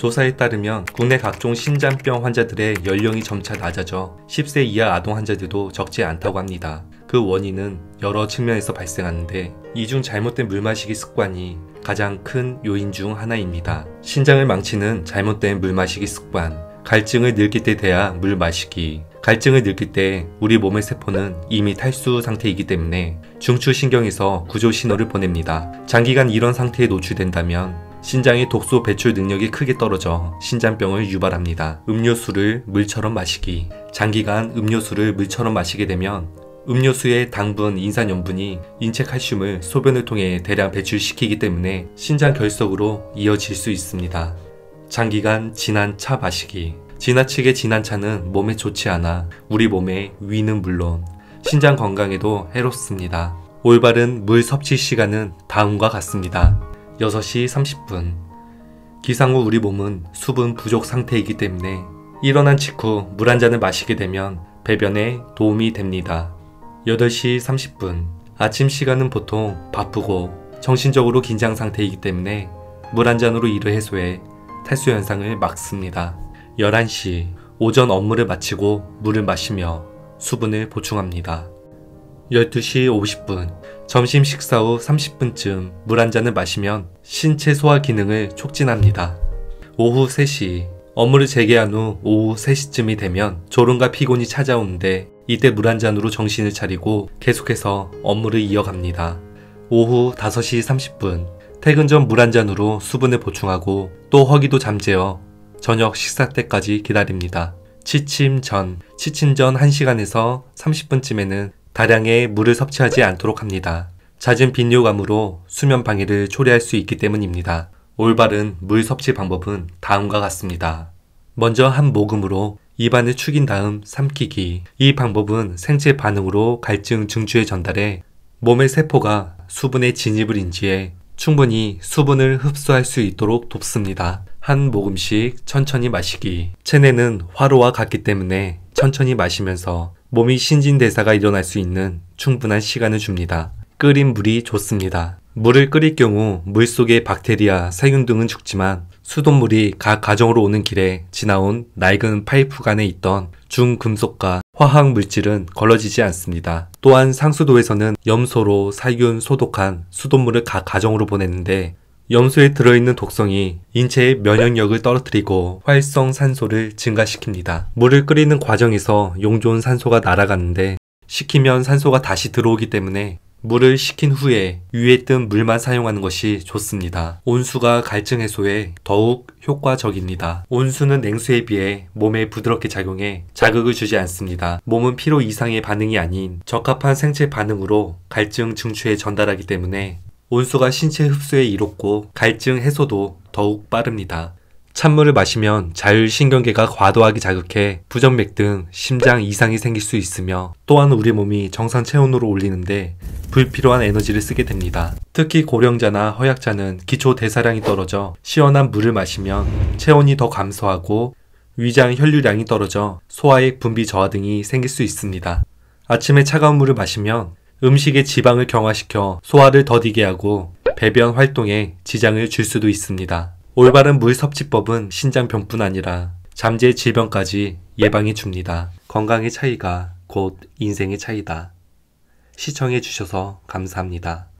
조사에 따르면 국내 각종 신장병 환자들의 연령이 점차 낮아져 10세 이하 아동 환자들도 적지 않다고 합니다. 그 원인은 여러 측면에서 발생하는데 이 중 잘못된 물 마시기 습관이 가장 큰 요인 중 하나입니다. 신장을 망치는 잘못된 물 마시기 습관, 갈증을 느낄 때 돼야 물 마시기. 갈증을 느낄 때 우리 몸의 세포는 이미 탈수 상태이기 때문에 중추신경에서 구조 신호를 보냅니다. 장기간 이런 상태에 노출된다면 신장의 독소 배출 능력이 크게 떨어져 신장병을 유발합니다. 음료수를 물처럼 마시기. 장기간 음료수를 물처럼 마시게 되면 음료수의 당분, 인산염분이 인체 칼슘을 소변을 통해 대량 배출시키기 때문에 신장 결석으로 이어질 수 있습니다. 장기간 진한 차 마시기. 지나치게 진한 차는 몸에 좋지 않아 우리 몸의 위는 물론 신장 건강에도 해롭습니다. 올바른 물 섭취 시간은 다음과 같습니다. 6시 30분. 기상 후 우리 몸은 수분 부족 상태이기 때문에 일어난 직후 물 한 잔을 마시게 되면 배변에 도움이 됩니다. 8시 30분. 아침 시간은 보통 바쁘고 정신적으로 긴장 상태이기 때문에 물 한 잔으로 이를 해소해 탈수 현상을 막습니다. 11시. 오전 업무를 마치고 물을 마시며 수분을 보충합니다. 12시 50분. 점심 식사 후 30분쯤 물 한 잔을 마시면 신체 소화 기능을 촉진합니다. 오후 3시. 업무를 재개한 후 오후 3시쯤이 되면 졸음과 피곤이 찾아오는데 이때 물 한 잔으로 정신을 차리고 계속해서 업무를 이어갑니다. 오후 5시 30분. 퇴근 전 물 한 잔으로 수분을 보충하고 또 허기도 잠재워 저녁 식사 때까지 기다립니다. 취침 전 1시간에서 30분쯤에는 다량의 물을 섭취하지 않도록 합니다. 잦은 빈뇨감으로 수면 방해를 초래할 수 있기 때문입니다. 올바른 물 섭취 방법은 다음과 같습니다. 먼저 한 모금으로 입안을 축인 다음 삼키기. 이 방법은 생체 반응으로 갈증 증추에 전달해 몸의 세포가 수분의 진입을 인지해 충분히 수분을 흡수할 수 있도록 돕습니다. 한 모금씩 천천히 마시기. 체내는 화로와 같기 때문에 천천히 마시면서 몸이 신진대사가 일어날 수 있는 충분한 시간을 줍니다. 끓인 물이 좋습니다. 물을 끓일 경우 물 속의 박테리아, 세균 등은 죽지만 수돗물이 각 가정으로 오는 길에 지나온 낡은 파이프관에 있던 중금속과 화학 물질은 걸러지지 않습니다. 또한 상수도에서는 염소로 살균 소독한 수돗물을 각 가정으로 보냈는데 염소에 들어있는 독성이 인체의 면역력을 떨어뜨리고 활성산소를 증가시킵니다. 물을 끓이는 과정에서 용존 산소가 날아가는데 식히면 산소가 다시 들어오기 때문에 물을 식힌 후에 위에 뜬 물만 사용하는 것이 좋습니다. 온수가 갈증 해소에 더욱 효과적입니다. 온수는 냉수에 비해 몸에 부드럽게 작용해 자극을 주지 않습니다. 몸은 피로 이상의 반응이 아닌 적합한 생체 반응으로 갈증 증추에 전달하기 때문에 온수가 신체 흡수에 이롭고 갈증 해소도 더욱 빠릅니다. 찬물을 마시면 자율신경계가 과도하게 자극해 부정맥 등 심장 이상이 생길 수 있으며 또한 우리 몸이 정상 체온으로 올리는데 불필요한 에너지를 쓰게 됩니다. 특히 고령자나 허약자는 기초 대사량이 떨어져 시원한 물을 마시면 체온이 더 감소하고 위장 혈류량이 떨어져 소화액 분비 저하 등이 생길 수 있습니다. 아침에 차가운 물을 마시면 음식의 지방을 경화시켜 소화를 더디게 하고 배변 활동에 지장을 줄 수도 있습니다. 올바른 물 섭취법은 신장병뿐 아니라 잠재 질병까지 예방해 줍니다. 건강의 차이가 곧 인생의 차이다. 시청해 주셔서 감사합니다.